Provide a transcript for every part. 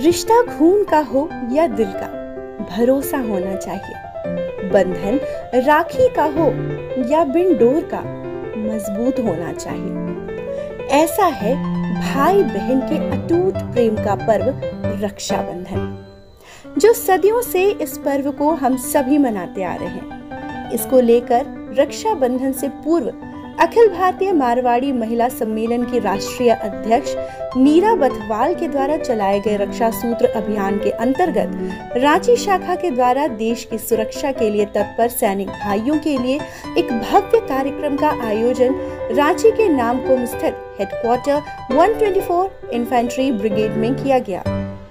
रिश्ता खून का हो या दिल का, भरोसा होना चाहिए। बंधन राखी का हो या बिन डोर का, मजबूत होना चाहिए। ऐसा है भाई बहन के अटूट प्रेम का पर्व रक्षाबंधन, जो सदियों से इस पर्व को हम सभी मनाते आ रहे हैं। इसको लेकर रक्षाबंधन से पूर्व अखिल भारतीय मारवाड़ी महिला सम्मेलन की राष्ट्रीय अध्यक्ष नीरा बथवाल के द्वारा चलाए गए रक्षा सूत्र अभियान के अंतर्गत रांची शाखा के द्वारा देश की सुरक्षा के लिए तत्पर सैनिक भाइयों के लिए एक भव्य कार्यक्रम का आयोजन रांची के नामकुम स्थित हेडक्वार्टर 124 इन्फेंट्री ब्रिगेड में किया गया,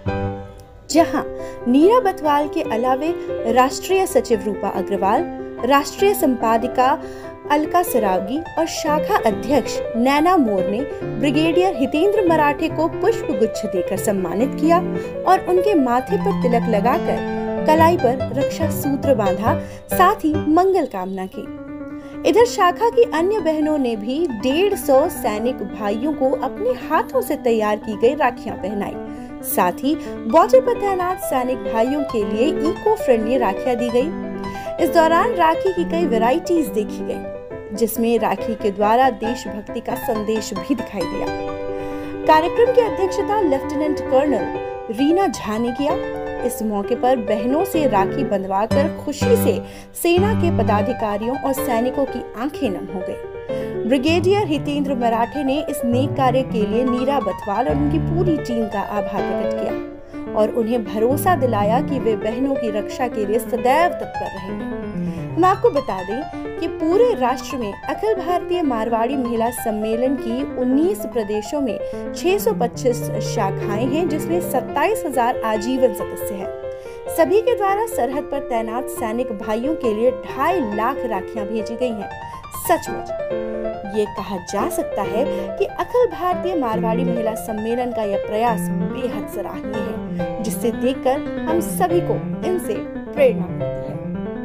जहां नीरा बथवाल के अलावे राष्ट्रीय सचिव रूपा अग्रवाल, राष्ट्रीय संपादिका अलका सरावगी और शाखा अध्यक्ष नैना मोर ने ब्रिगेडियर हितेंद्र मराठे को पुष्प गुच्छ देकर सम्मानित किया और उनके माथे पर तिलक लगाकर कलाई पर रक्षा सूत्र बांधा, साथ ही मंगल कामना की। इधर शाखा की अन्य बहनों ने भी 150 सैनिक भाइयों को अपने हाथों से तैयार की गई राखियां पहनाई। साथ ही बॉर्डर पर तैनात सैनिक भाइयों के लिए इको फ्रेंडली राखियां दी गई। इस दौरान राखी की कई वैरायटीज देखी गई, जिसमें राखी के द्वारा देशभक्ति का संदेश भी दिखाई दिया। कार्यक्रम की अध्यक्षता लेफ्टिनेंट कर्नल रीना झा ने किया। इस मौके पर बहनों से राखी बंधवाकर खुशी से सेना के पदाधिकारियों और सैनिकों की आंखें नम हो गई। ब्रिगेडियर हितेंद्र मराठे ने इस नेक कार्य के लिए नीरा बथवाल और उनकी पूरी टीम का आभार प्रकट किया और उन्हें भरोसा दिलाया कि वे बहनों की रक्षा के लिए सदैव तत्पर रहेंगे। हम आपको बता दें कि पूरे राष्ट्र में अखिल भारतीय मारवाड़ी महिला सम्मेलन की 19 प्रदेशों में 625 शाखाएं हैं, जिसमें 27,000 आजीवन सदस्य हैं। सभी के द्वारा सरहद पर तैनात सैनिक भाइयों के लिए 2.5 लाख राखियां भेजी गई हैं। सचमुच ये कहा जा सकता है कि अखिल भारतीय मारवाड़ी महिला सम्मेलन का यह प्रयास बेहद सराहनीय है, जिससे देखकर हम सभी को इनसे प्रेरणा मिलती है।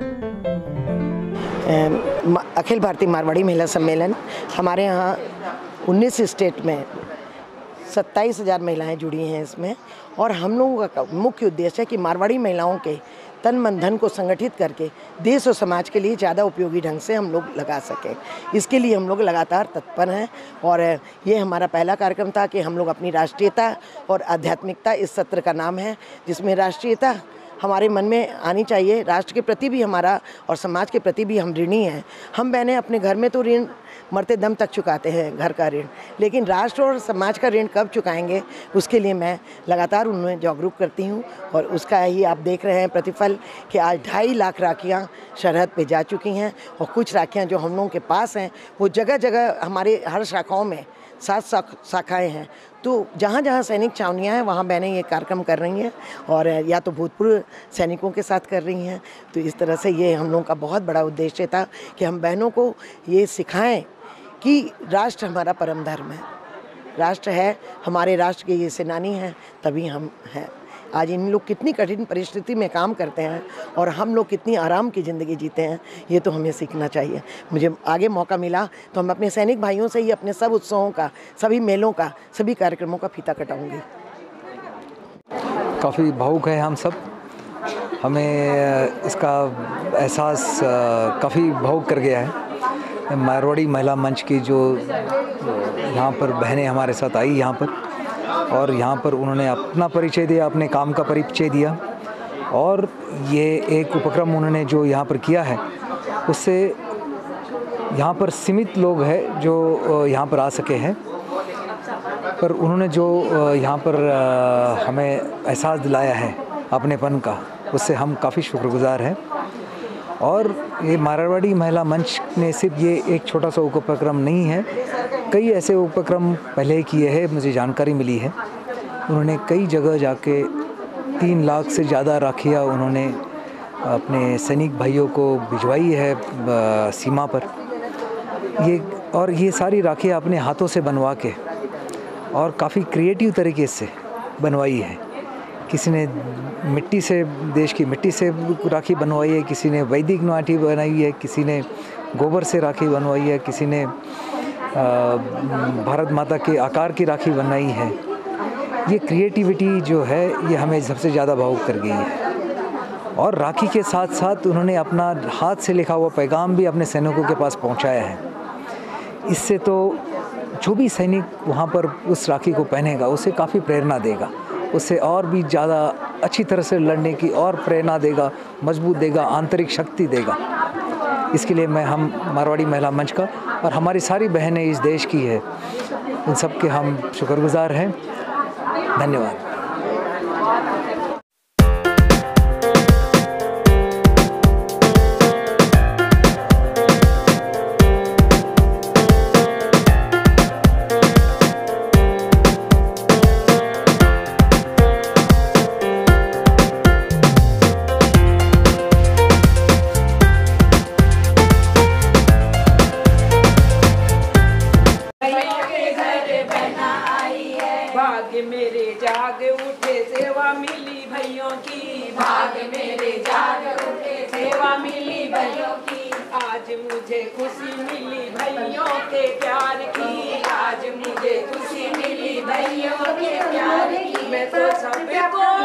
अखिल भारतीय मारवाड़ी महिला सम्मेलन हमारे यहाँ 19 स्टेट में 27,000 महिलाएं जुड़ी हैं इसमें, और हम लोगों का मुख्य उद्देश्य है कि मारवाड़ी महिलाओं के तन मन धन को संगठित करके देश और समाज के लिए ज़्यादा उपयोगी ढंग से हम लोग लगा सकें। इसके लिए हम लोग लगातार तत्पर हैं और ये हमारा पहला कार्यक्रम था कि हम लोग अपनी राष्ट्रीयता और आध्यात्मिकता, इस सत्र का नाम है, जिसमें राष्ट्रीयता हमारे मन में आनी चाहिए। राष्ट्र के प्रति भी हमारा और समाज के प्रति भी हम ऋणी हैं। हम बहनें अपने घर में तो ऋण मरते दम तक चुकाते हैं, घर का ऋण, लेकिन राष्ट्र और समाज का ऋण कब चुकाएंगे, उसके लिए मैं लगातार उन्हें जागरूक करती हूँ और उसका ही आप देख रहे हैं प्रतिफल कि आज 2.5 लाख राखियाँ सरहद पे जा चुकी हैं और कुछ राखियाँ जो हम लोगों के पास हैं वो जगह जगह हमारे हर शाखाओं में 7 शाखाएँ हैं, तो जहाँ जहाँ सैनिक छावनियाँ हैं वहाँ बहनें ये कार्यक्रम कर रही हैं और या तो भूतपूर्व सैनिकों के साथ कर रही हैं। तो इस तरह से ये हम लोगों का बहुत बड़ा उद्देश्य था कि हम बहनों को ये सिखाएं कि राष्ट्र हमारा परम धर्म है, राष्ट्र है, हमारे राष्ट्र के ये सेनानी हैं, तभी हम हैं। आज इन लोग कितनी कठिन परिस्थिति में काम करते हैं और हम लोग कितनी आराम की ज़िंदगी जीते हैं, ये तो हमें सीखना चाहिए। मुझे आगे मौका मिला तो हम अपने सैनिक भाइयों से ही अपने सब उत्सवों का, सभी मेलों का, सभी कार्यक्रमों का फीता कटाऊंगी। काफ़ी भावुक है हम सब, हमें इसका एहसास काफ़ी भावुक कर गया है। मारवाड़ी महिला मंच की जो यहाँ पर बहनें हमारे साथ आई यहाँ पर, और यहाँ पर उन्होंने अपना परिचय दिया, अपने काम का परिचय दिया, और ये एक उपक्रम उन्होंने जो यहाँ पर किया है उससे यहाँ पर सीमित लोग हैं जो यहाँ पर आ सके हैं, पर उन्होंने जो यहाँ पर हमें एहसास दिलाया है अपनेपन का, उससे हम काफ़ी शुक्रगुजार हैं। और ये मारवाड़ी महिला मंच ने सिर्फ ये एक छोटा सा उपक्रम नहीं है, कई ऐसे उपक्रम पहले किए हैं, मुझे जानकारी मिली है। उन्होंने कई जगह जाके 3 लाख से ज़्यादा राखियाँ उन्होंने अपने सैनिक भाइयों को भिजवाई है सीमा पर। ये सारी राखियाँ अपने हाथों से बनवा के और काफ़ी क्रिएटिव तरीके से बनवाई है। किसी ने मिट्टी से, देश की मिट्टी से राखी बनवाई है, किसी ने वैदिक राखी बनाई है, किसी ने गोबर से राखी बनवाई है, किसी ने भारत माता के आकार की राखी बनाई है। ये क्रिएटिविटी जो है ये हमें सबसे ज़्यादा भावुक कर गई है। और राखी के साथ साथ उन्होंने अपना हाथ से लिखा हुआ पैगाम भी अपने सैनिकों के पास पहुंचाया है। इससे तो जो भी सैनिक वहाँ पर उस राखी को पहनेगा उसे काफ़ी प्रेरणा देगा, उससे और भी ज़्यादा अच्छी तरह से लड़ने की और प्रेरणा देगा, मजबूत देगा, आंतरिक शक्ति देगा। इसके लिए हम मारवाड़ी महिला मंच का और हमारी सारी बहनें इस देश की है, उन सब के हम शुक्रगुजार हैं। धन्यवाद। भाग्य मेरे जाग उठे सेवा मिली भैयों की, भाग्य मेरे जाग उठे सेवा मिली भैयों की। आज मुझे खुशी मिली भैयों के प्यार की, आज मुझे खुशी मिली भैयों के प्यार की। मैं तो सबको